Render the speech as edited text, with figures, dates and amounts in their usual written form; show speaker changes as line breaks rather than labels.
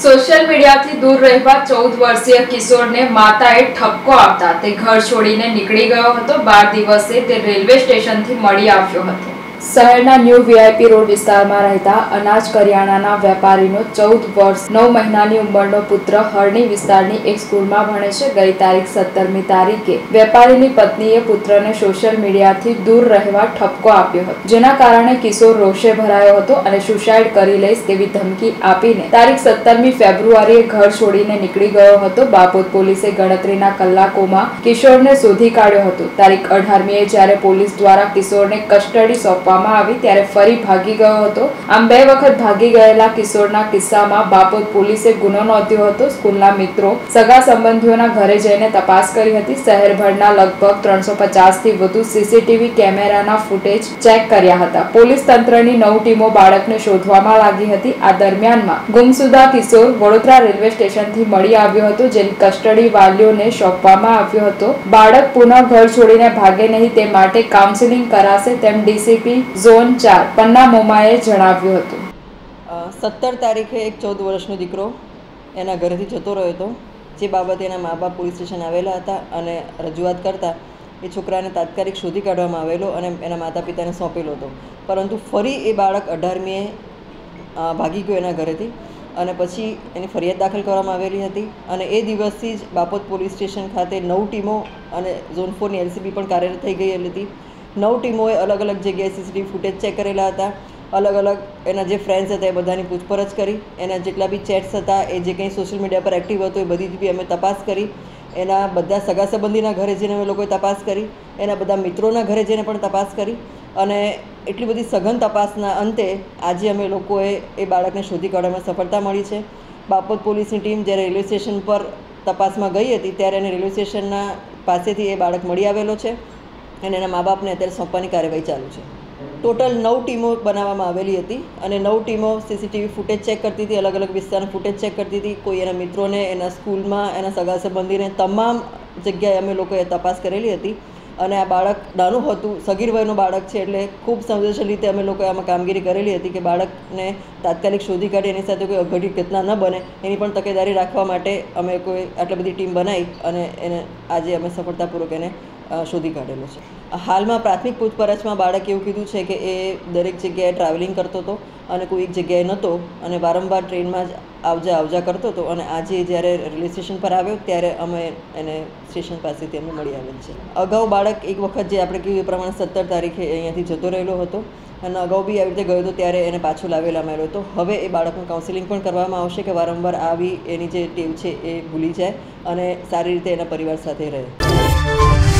Social મીડિયાથી દૂર રહેવા 14 વર્ષીય કિશોરને માતાએ ઠપકો આપતા તે ઘર છોડીને નીકળી ગયો હતો। 12 દિવસે તે રેલવે સ્ટેશનથી મળી આવ્યો હતો। શહેરના ન્યૂ વીઆઈપી રોડ વિસ્તારમાં રહેતા અનાજ કરિયાણાના વેપારીનો 14 વર્ષ 9 મહિનાની ઉંમરનો પુત્ર હરણી વિસ્તારની એક સ્કૂલમાં ભણે છે। ગઈ તારીખ 17મી તારીખે વેપારીની પત્નીએ પુત્રને સોશિયલ મીડિયાથી દૂર રહેવા ઠપકો આપ્યો હતો, જેના કારણે કિશોર રોષે ભરાયો હતો અને સુસાઇડ કરી લઈશ તેવી ધમકી આપીને તારીખ 17મી ફેબ્રુઆરીએ ઘર છોડીને નીકળી ગયો હતો। બાપોદ પોલીસે ગણતરીના કલાકોમાં કિશોરને શોધી કાઢ્યો હતો। તારીખ 18મીએ જ્યારે પોલીસ દ્વારા કિશોરને કસ્ટડી સોંપવામાં આવી ત્યારે ફરી ભાગી ગયો હતો। આમ 2 વખત ભાગી ગયેલા કિશોરના કિસ્સામાં બાપોદ પોલીસે ગુનો નોંધ્યો હતો। સ્કૂલના મિત્રો સગા સંબંધીઓના ઘરે જઈને તપાસ કરી હતી। શહેરભરના લગભગ 350થી વધુ સીસીટીવી કેમેરાના ફૂટેજ ચેક કર્યા હતા। પોલીસ તંત્રની 9 ટીમો બાળકને શોધવામાં લાગી હતી। આ દરમિયાનમાં ગુમસુદા કિશોર વડોદરા રેલવે સ્ટેશનથી મળી આવ્યો હતો, જેની કસ્ટડી વાલીઓને સોંપવામાં આવ્યો હતો। બાળક પુનઃ ઘર છોડીને ભાગે નહીં તે માટે કાઉન્સેલિંગ કરાશે તેમ ડીસીપી ઝોન 4 પન્ના મોમાએ જણાવ્યું હતું।
17 તારીખે એક 14 વર્ષનો દીકરો એના ઘરેથી જતો રહ્યો હતો, જે બાબતે એના મા બાપ પોલીસ સ્ટેશન આવેલા હતા અને રજૂઆત કરતા એ છોકરાને તાત્કાલિક શોધી કાઢવામાં આવેલો અને એના માતા પિતાને સોંપેલો હતો। પરંતુ ફરી એ બાળક 18મીએ ભાગી ગયો એના ઘરેથી અને પછી એની ફરિયાદ દાખલ કરવામાં આવેલી હતી અને એ દિવસથી જ બાપોદ પોલીસ સ્ટેશન ખાતે 9 ટીમો અને ઝોન 4ની એલસીબી પણ કાર્યરત થઈ ગયેલી હતી। 9 ટીમોએ અલગ અલગ જગ્યાએ સીસીટીવી ફૂટેજ ચેક કરેલા હતા। અલગ અલગ એના જે ફ્રેન્ડ્સ હતા એ બધાની પૂછપરછ કરી, એના જેટલા બી ચેટ્સ હતા, એ જે કંઈ સોશિયલ મીડિયા પર એક્ટિવ હતો એ બધી બી અમે તપાસ કરી। એના બધા સગા સંબંધીના ઘરે જઈને અમે લોકોએ તપાસ કરી, એના બધા મિત્રોના ઘરે જઈને પણ તપાસ કરી અને એટલી બધી સઘન તપાસના અંતે આજે અમે લોકોએ એ બાળકને શોધી કાઢવામાં સફળતા મળી છે। બાપોદ પોલીસની ટીમ જ્યારે રેલવે સ્ટેશન પર તપાસમાં ગઈ હતી ત્યારે એને રેલવે સ્ટેશનના પાસેથી એ બાળક મળી આવેલો છે અને એના મા બાપને અત્યારે સોંપવાની કાર્યવાહી ચાલુ છે। ટોટલ 9 ટીમો બનાવવામાં આવેલી હતી અને 9 ટીમો સીસીટીવી ફૂટેજ ચેક કરતી હતી, અલગ અલગ વિસ્તારના ફૂટેજ ચેક કરતી હતી। કોઈ એના મિત્રોને, એના સ્કૂલમાં, એના સગા સંબંધીને તમામ જગ્યાએ અમે લોકોએ તપાસ કરેલી હતી અને આ બાળક નાનું હતું, સગીર વયનું બાળક છે, એટલે ખૂબ સંવેદનશીલ રીતે અમે લોકોએ આમાં કામગીરી કરેલી હતી કે બાળકને તાત્કાલિક શોધી કાઢી એની સાથે કોઈ અઘટિત ઘટના ન બને એની પણ તકેદારી રાખવા માટે અમે કોઈ આટલી બધી ટીમ બનાવી અને એને આજે અમે સફળતાપૂર્વક એને શોધી કાઢેલો છે। હાલમાં પ્રાથમિક પૂછપરછમાં બાળકે એવું કીધું છે કે એ દરેક જગ્યાએ ટ્રાવેલિંગ કરતો હતો અને કોઈ એક જગ્યાએ નહોતો અને વારંવાર ટ્રેનમાં જ આવજા કરતો હતો અને આજે જ્યારે રેલવે સ્ટેશન પર આવ્યો ત્યારે અમે એને સ્ટેશન પાસેથી અમે મળી આવેલ છે। અગાઉ બાળક એક વખત જે આપણે કહ્યું એ પ્રમાણે 17 તારીખે અહીંયાથી જતો રહેલો હતો અને અગાઉ બી આવી રીતે ગયો હતો ત્યારે એને પાછો લાવેલામાં આવ્યો હતો। હવે એ બાળકનું કાઉન્સેલિંગ પણ કરવામાં આવશે કે વારંવાર આવી એની જે ટેવ છે એ ભૂલી જાય અને સારી રીતે એના પરિવાર સાથે રહે।